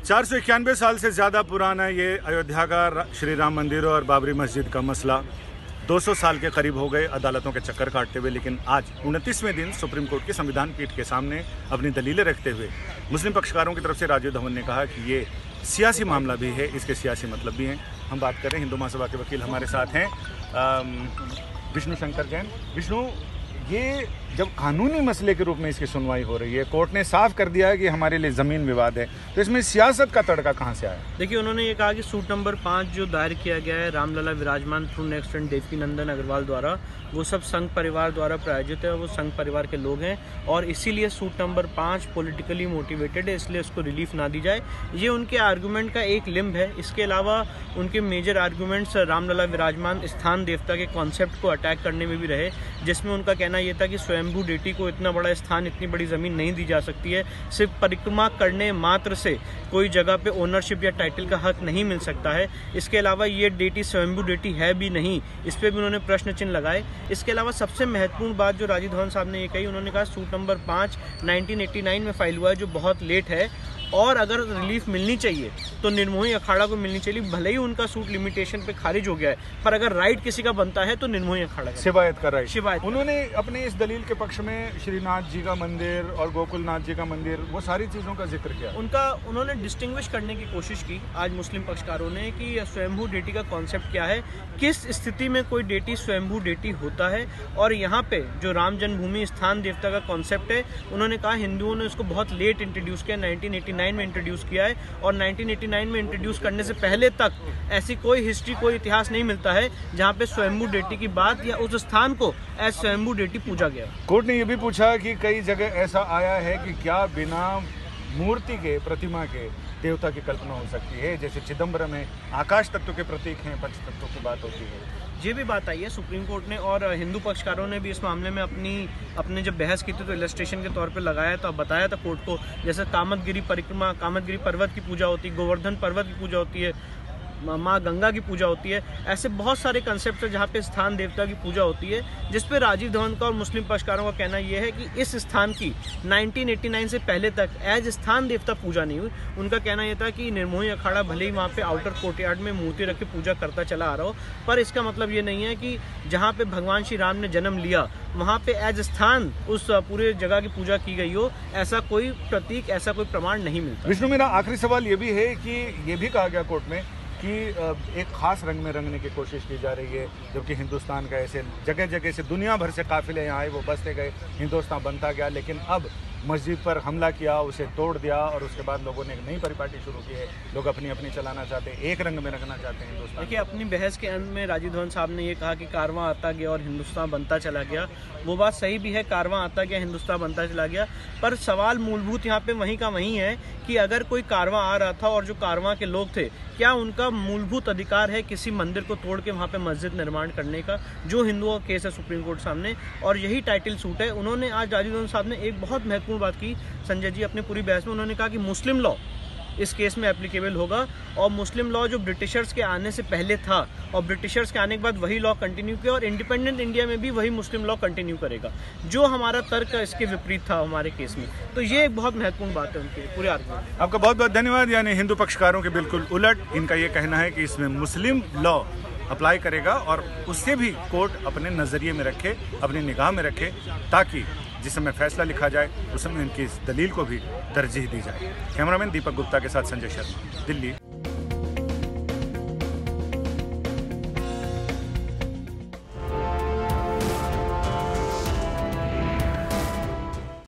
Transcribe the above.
491 साल से ज़्यादा पुराना ये अयोध्या का श्री राम मंदिर और बाबरी मस्जिद का मसला 200 साल के करीब हो गए अदालतों के चक्कर काटते हुए, लेकिन आज 29वें दिन सुप्रीम कोर्ट की संविधान पीठ के सामने अपनी दलीलें रखते हुए मुस्लिम पक्षकारों की तरफ से राजीव धवन ने कहा कि ये सियासी मामला भी है, इसके सियासी मतलब भी हैं। हम बात करें, हिंदू महासभा के वकील हमारे साथ हैं विष्णु शंकर जैन। विष्णु, ये जब कानूनी मसले के रूप में इसकी सुनवाई हो रही है, कोर्ट ने साफ कर दिया है कि हमारे लिए ज़मीन विवाद है, तो इसमें सियासत का तड़का कहाँ से आया? देखिए, उन्होंने ये कहा कि सूट नंबर 5 जो दायर किया गया है Ramlalla Virajman through next and Devkinandan Agrawal द्वारा, वो सब संघ परिवार द्वारा प्रायोजित है और वो संघ परिवार के लोग हैं और इसीलिए सूट नंबर 5 पॉलिटिकली मोटिवेटेड है, इसलिए उसको रिलीफ ना दी जाए। ये उनके आर्गूमेंट का एक लिम्ब है। इसके अलावा उनके मेजर आर्गूमेंट्स रामलला विराजमान स्थान देवता के कॉन्सेप्ट को अटैक करने में भी रहे, जिसमें उनका कहना ये था कि स्वयंभू डेटी को इतना बड़ा स्थान, इतनी बड़ी ज़मीन नहीं दी जा सकती है। सिर्फ परिक्रमा करने मात्र से कोई जगह पे ओनरशिप या टाइटल का हक नहीं मिल सकता है। इसके अलावा ये डेटी स्वयंभू डेटी है भी नहीं, इस पर भी उन्होंने प्रश्न चिन्ह लगाए। इसके अलावा सबसे महत्वपूर्ण बात जो राजीव धवन साहब ने ये कही, उन्होंने कहा सूट नंबर 5 1989 में फाइल हुआ है, जो बहुत लेट है और अगर रिलीफ मिलनी चाहिए तो निर्मोही अखाड़ा को मिलनी चाहिए। भले ही उनका सूट लिमिटेशन पे खारिज हो गया है, पर अगर राइट किसी का बनता है तो निर्मोही अखाड़ा का शिवायत का राइट। शिवायत उन्होंने अपने इस दलील के पक्ष में श्रीनाथ जी का मंदिर और गोकुलनाथ जी का मंदिर, वो सारी चीज़ों का जिक्र किया। उन्होंने डिस्टिंग्विश करने की कोशिश की आज मुस्लिम पक्षकारों ने कि स्वयंभू डेटी का कॉन्सेप्ट क्या है, किस स्थिति में कोई डेटी स्वयंभू डेटी होता है। और यहाँ पे जो राम जन्मभूमि स्थान देवता का कॉन्सेप्ट है, उन्होंने कहा हिंदुओं ने उसको बहुत लेट इंट्रोड्यूस किया, 1989 में इंट्रोड्यूस किया है और 1989 में इंट्रोड्यूस करने से पहले तक ऐसी कोई हिस्ट्री, कोई इतिहास नहीं मिलता है जहाँ पे स्वयंभू डेटी की बात या उस स्थान को एज स्वयंभू डेटी पूजा गया। कोर्ट ने यह भी पूछा कि कई जगह ऐसा आया है कि क्या बिना मूर्ति के, प्रतिमा के देवता की कल्पना हो सकती है, जैसे चिदम्बरम में आकाश तत्व के प्रतीक हैं, पंच तत्वों की बात होती है। ये भी बात आई है सुप्रीम कोर्ट ने और हिंदू पक्षकारों ने भी इस मामले में अपने जब बहस की थी तो इलस्ट्रेशन के तौर पे लगाया था, बताया था कोर्ट को। जैसे कामतगिरी परिक्रमा, कामतगिरी पर्वत की पूजा होती है, गोवर्धन पर्वत की पूजा होती है, माँ गंगा की पूजा होती है, ऐसे बहुत सारे कंसेप्ट है जहाँ पे स्थान देवता की पूजा होती है, जिस पे राजीव धवन का और मुस्लिम पक्षकारों का कहना यह है कि इस स्थान की 1989 से पहले तक एज स्थान देवता पूजा नहीं हुई। उनका कहना यह था कि निर्मोही अखाड़ा भले ही वहाँ पे आउटर कोर्टयार्ड में मूर्ति रख के पूजा करता चला आ रहा हो, पर इसका मतलब ये नहीं है कि जहाँ पे भगवान श्री राम ने जन्म लिया वहाँ पे एज स्थान उस पूरे जगह की पूजा की गई हो, ऐसा कोई प्रतीक, ऐसा कोई प्रमाण नहीं मिलता। विष्णु, मेरा आखिरी सवाल ये भी है कि ये भी कहा गया कोर्ट में कि एक खास रंग में रंगने की कोशिश की जा रही है, जबकि हिंदुस्तान का ऐसे जगह जगह से दुनिया भर से काफिले यहाँ आए, वो बसते गए, हिंदुस्तान बनता गया, लेकिन अब मस्जिद पर हमला किया, उसे तोड़ दिया और उसके बाद लोगों ने एक नई परिपाटी शुरू की है। लोग अपनी अपनी चलाना चाहते हैं, एक रंग में रखना चाहते हैं हिंदुस्तान। देखिए, अपनी बहस के अंत में राजीव धवन साहब ने ये कहा कि कारवां आता गया और हिंदुस्तान बनता चला गया। वो बात सही भी है, कारवां आता गया, हिंदुस्तान बनता चला गया, पर सवाल मूलभूत यहाँ पे वहीं का वहीं है कि अगर कोई कारवां आ रहा था और जो कारवां के लोग थे, क्या उनका मूलभूत अधिकार है किसी मंदिर को तोड़ के वहाँ पे मस्जिद निर्माण करने का, जो हिंदुओं का केस है सुप्रीम कोर्ट सामने, और यही टाइटल सूट है। उन्होंने आज राजीव धवन साहब ने एक बहुत महत्वपूर्ण बात की संजय जी अपनी पूरी बहस में, उन्होंने कहा कि मुस्लिम लॉ इस केस में एप्लीकेबल होगा और मुस्लिम लॉ जो ब्रिटिशर्स के आने से पहले था और ब्रिटिशर्स के आने के बाद वही लॉ कंटिन्यू किया और इंडिपेंडेंट इंडिया में भी वही मुस्लिम लॉ कंटिन्यू करेगा, जो हमारा तर्क इसके विपरीत था हमारे केस में। तो ये एक बहुत महत्वपूर्ण बात है उनके पूरे आर्गुमेंट। आपका बहुत बहुत धन्यवाद। यानी हिंदू पक्षकारों के बिल्कुल उलट इनका ये कहना है कि इसमें मुस्लिम लॉ अप्लाई करेगा और उससे भी कोर्ट अपने नज़रिए में रखे, अपनी निगाह में रखे, ताकि जिस समय फैसला लिखा जाए उस समय इनकी इस दलील को भी तरजीह दी जाए। कैमरामैन दीपक गुप्ता के साथ संजय शर्मा, दिल्ली।